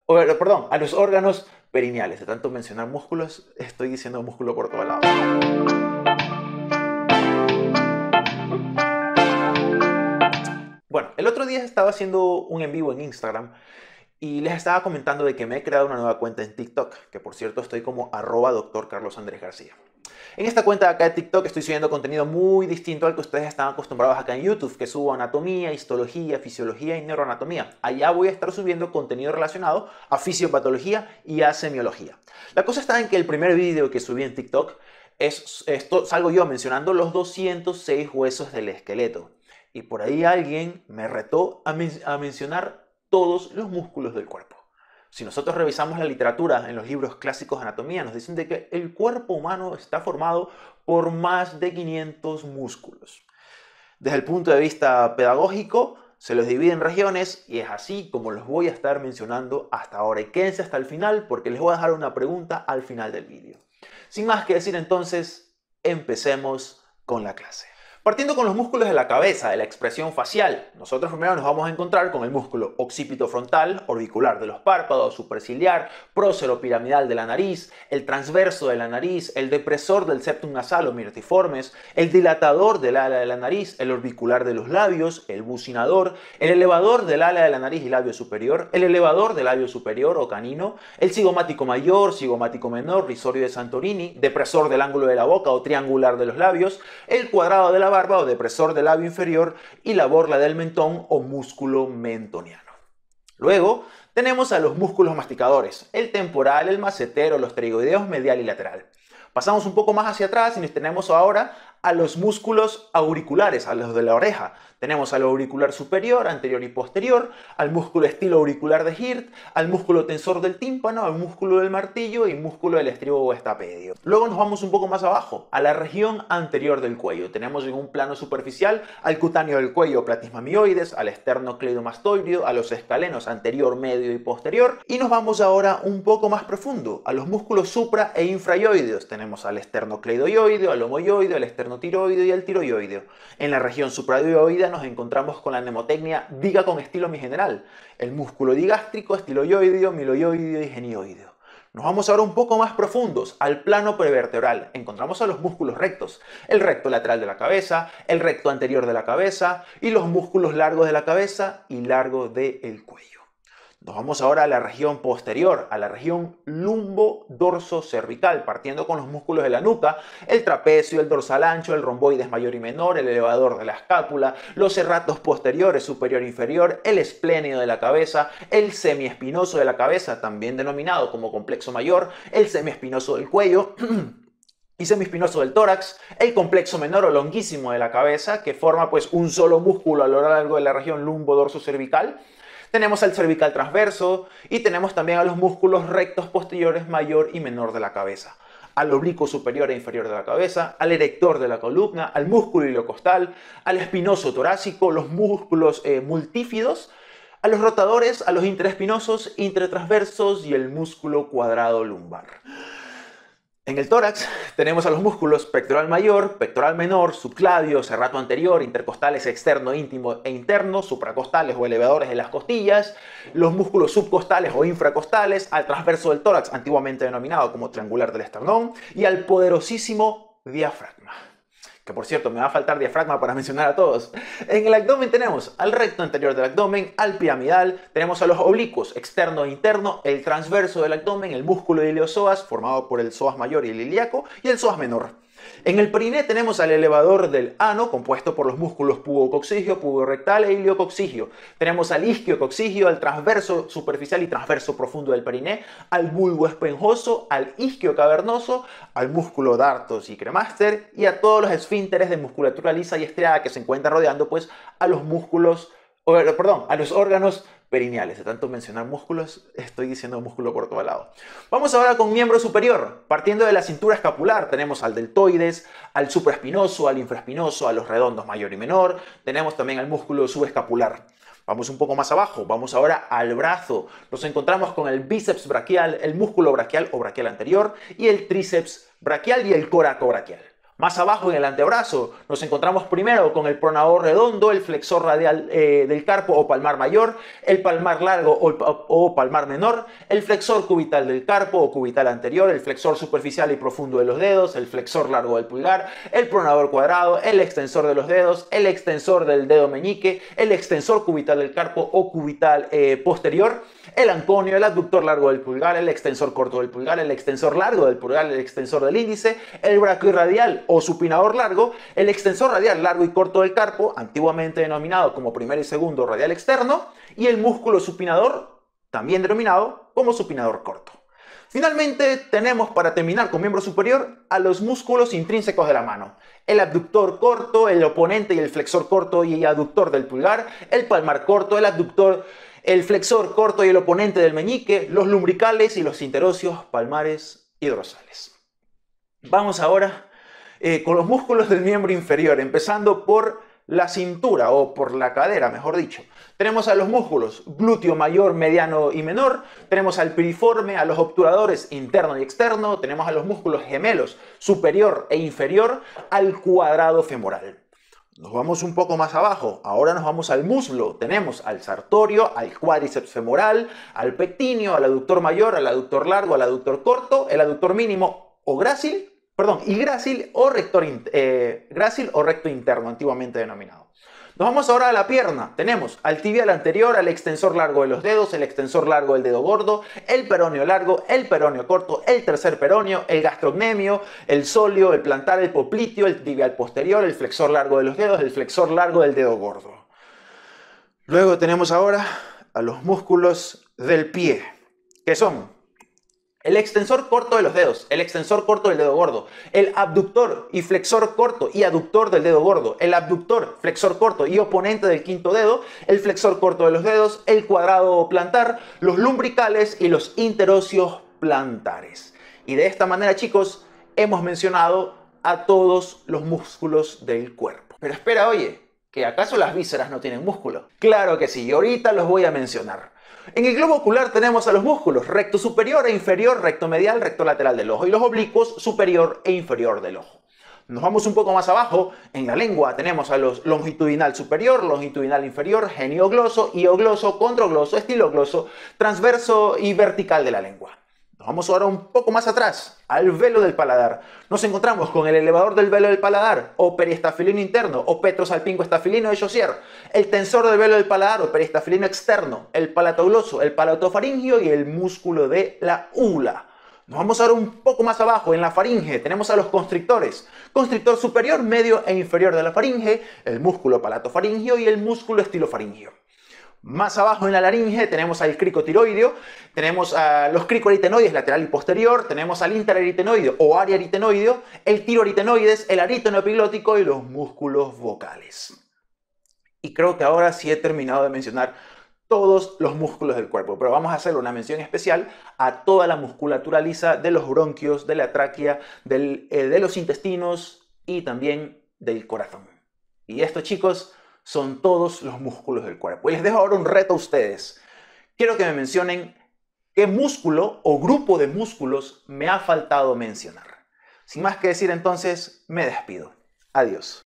perdón, a los órganos perineales. De tanto mencionar músculos, estoy diciendo músculo por todos lados. Bueno, el otro día estaba haciendo un en vivo en Instagram y les estaba comentando de que me he creado una nueva cuenta en TikTok, que por cierto estoy como @Dr. Carlos Andrés García. En esta cuenta de acá de TikTok estoy subiendo contenido muy distinto al que ustedes están acostumbrados acá en YouTube, que subo anatomía, histología, fisiología y neuroanatomía. Allá voy a estar subiendo contenido relacionado a fisiopatología y a semiología. La cosa está en que el primer vídeo que subí en TikTok salgo yo mencionando los 206 huesos del esqueleto. Y por ahí alguien me retó a mencionar todos los músculos del cuerpo. Si nosotros revisamos la literatura en los libros clásicos de anatomía, nos dicen de que el cuerpo humano está formado por más de 500 músculos. Desde el punto de vista pedagógico, se los divide en regiones y es así como los voy a estar mencionando hasta ahora. Y quédense hasta el final porque les voy a dejar una pregunta al final del vídeo. Sin más que decir entonces, empecemos con la clase. Partiendo con los músculos de la cabeza, de la expresión facial, nosotros primero nos vamos a encontrar con el músculo occipito frontal, orbicular de los párpados, superciliar, prócero piramidal de la nariz, el transverso de la nariz, el depresor del septum nasal o myrtiformes, el dilatador del ala de la nariz, el orbicular de los labios, el bucinador, el elevador del ala de la nariz y labio superior, el elevador del labio superior o canino, el cigomático mayor, cigomático menor, risorio de Santorini, depresor del ángulo de la boca o triangular de los labios, el cuadrado de la barba o depresor del labio inferior y la borla del mentón o músculo mentoniano. Luego tenemos a los músculos masticadores, el temporal, el macetero, los pterigoideos medial y lateral. Pasamos un poco más hacia atrás y nos tenemos ahora a los músculos auriculares, a los de la oreja. Tenemos al auricular superior, anterior y posterior, al músculo estilo auricular de Hirt, al músculo tensor del tímpano, al músculo del martillo y músculo del estribo o estapedio. Luego nos vamos un poco más abajo, a la región anterior del cuello. Tenemos en un plano superficial al cutáneo del cuello, platismamioides, al esternocleidomastoideo, a los escalenos anterior, medio y posterior. Y nos vamos ahora un poco más profundo, a los músculos supra e infraioideos. Tenemos al esternocleidoideo, al homoioideo, al esternotiroideo y al tiroideo. En la región supradioidea nos encontramos con la mnemotecnia diga con estilo mi general, el músculo digástrico, estiloioideo, miloioideo y genioideo. Nos vamos ahora un poco más profundos, al plano prevertebral. Encontramos a los músculos rectos, el recto lateral de la cabeza, el recto anterior de la cabeza y los músculos largos de la cabeza y largos del cuello. Nos vamos ahora a la región posterior, a la región lumbo-dorso-cervical, partiendo con los músculos de la nuca, el trapecio, el dorsal ancho, el romboides mayor y menor, el elevador de la escápula, los serratos posteriores, superior e inferior, el espléneo de la cabeza, el semiespinoso de la cabeza, también denominado como complexo mayor, el semiespinoso del cuello, y semiespinoso del tórax, el complexo menor o longuísimo de la cabeza, que forma pues un solo músculo a lo largo de la región lumbo-dorso-cervical. Tenemos al cervical transverso y tenemos también a los músculos rectos posteriores mayor y menor de la cabeza, al oblicuo superior e inferior de la cabeza, al erector de la columna, al músculo iliocostal, al espinoso torácico, los músculos multífidos, a los rotadores, a los interespinosos, intertransversos y el músculo cuadrado lumbar. En el tórax tenemos a los músculos pectoral mayor, pectoral menor, subclavio, serrato anterior, intercostales externo, íntimo e interno, supracostales o elevadores de las costillas, los músculos subcostales o infracostales, al transverso del tórax, antiguamente denominado como triangular del esternón, y al poderosísimo diafragma. Que por cierto, me va a faltar diafragma para mencionar a todos. En el abdomen tenemos al recto anterior del abdomen, al piramidal, tenemos a los oblicuos externo e interno, el transverso del abdomen, el músculo iliosoas, formado por el psoas mayor y el ilíaco, y el psoas menor. En el periné tenemos al elevador del ano, compuesto por los músculos pubococcigio, puborectal e iliococcigio. Tenemos al isquiococcigio, al transverso superficial y transverso profundo del periné, al bulbo esponjoso, al isquio cavernoso, al músculo dartos y cremaster y a todos los esfínteres de musculatura lisa y estriada que se encuentran rodeando pues a los músculos, a los órganos perineales. De tanto mencionar músculos, estoy diciendo músculo por todo lado. Vamos ahora con miembro superior. Partiendo de la cintura escapular, tenemos al deltoides, al supraespinoso, al infraespinoso, a los redondos mayor y menor. Tenemos también al músculo subescapular. Vamos un poco más abajo, vamos ahora al brazo. Nos encontramos con el bíceps braquial, el músculo braquial o braquial anterior y el tríceps braquial y el coracobraquial. Más abajo en el antebrazo nos encontramos primero con el pronador redondo, el flexor radial del carpo o palmar mayor, el palmar largo o palmar menor, el flexor cubital del carpo o cubital anterior, el flexor superficial y profundo de los dedos, el flexor largo del pulgar, el pronador cuadrado, el extensor de los dedos, el extensor del dedo meñique, el extensor cubital del carpo o cubital posterior, el anconio, el abductor largo del pulgar, el extensor corto del pulgar, el extensor largo del pulgar, el extensor del índice, el brachiorradial o supinador largo, el extensor radial largo y corto del carpo, antiguamente denominado como primer y segundo radial externo, y el músculo supinador, también denominado como supinador corto. Finalmente tenemos, para terminar con miembro superior, a los músculos intrínsecos de la mano. El abductor corto, el oponente y el flexor corto y aductor del pulgar, el palmar corto, el abductor, el flexor corto y el oponente del meñique, los lumbricales y los interóseos palmares y dorsales. Vamos ahora con los músculos del miembro inferior, empezando por la cintura o por la cadera, mejor dicho. Tenemos a los músculos glúteo mayor, mediano y menor, tenemos al piriforme, a los obturadores interno y externo, tenemos a los músculos gemelos superior e inferior, al cuadrado femoral. Nos vamos un poco más abajo, ahora nos vamos al muslo, tenemos al sartorio, al cuádriceps femoral, al pectíneo, al aductor mayor, al aductor largo, al aductor corto, el aductor mínimo o grácil, y grácil o recto interno, antiguamente denominado. Nos vamos ahora a la pierna. Tenemos al tibial anterior, al extensor largo de los dedos, el extensor largo del dedo gordo, el peroneo largo, el peroneo corto, el tercer peroneo, el gastrocnemio, el sóleo, el plantar, el popliteo, el tibial posterior, el flexor largo de los dedos, el flexor largo del dedo gordo. Luego tenemos ahora a los músculos del pie, que son el extensor corto de los dedos, el extensor corto del dedo gordo, el abductor y flexor corto y aductor del dedo gordo, el abductor, flexor corto y oponente del quinto dedo, el flexor corto de los dedos, el cuadrado plantar, los lumbricales y los interóseos plantares. Y de esta manera, chicos, hemos mencionado a todos los músculos del cuerpo. Pero espera, oye, ¿que acaso las vísceras no tienen músculo? Claro que sí, y ahorita los voy a mencionar. En el globo ocular tenemos a los músculos recto superior e inferior, recto medial, recto lateral del ojo, y los oblicuos superior e inferior del ojo. Nos vamos un poco más abajo, en la lengua tenemos a los longitudinal superior, longitudinal inferior, geniogloso, hiogloso, controgloso, estilogloso, transverso y vertical de la lengua. Nos vamos ahora un poco más atrás, al velo del paladar. Nos encontramos con el elevador del velo del paladar, o periestafilino interno, o petrosalpingoestafilino de Saussure, el tensor del velo del paladar, o periestafilino externo, el palatogloso, el palatofaringio y el músculo de la úvula. Nos vamos ahora un poco más abajo, en la faringe, tenemos a los constrictores. Constrictor superior, medio e inferior de la faringe, el músculo palatofaringio y el músculo estilofaringio. Más abajo en la laringe tenemos al cricotiroideo, tenemos a los cricoaritenoides lateral y posterior, tenemos al interaritenoideo o ariaritenoideo, el tiroaritenoides, el arítono epiglótico y los músculos vocales. Y creo que ahora sí he terminado de mencionar todos los músculos del cuerpo, pero vamos a hacer una mención especial a toda la musculatura lisa de los bronquios, de la tráquea, de los intestinos y también del corazón. Y esto, chicos, son todos los músculos del cuerpo. Y les dejo ahora un reto a ustedes. Quiero que me mencionen qué músculo o grupo de músculos me ha faltado mencionar. Sin más que decir, entonces, me despido. Adiós.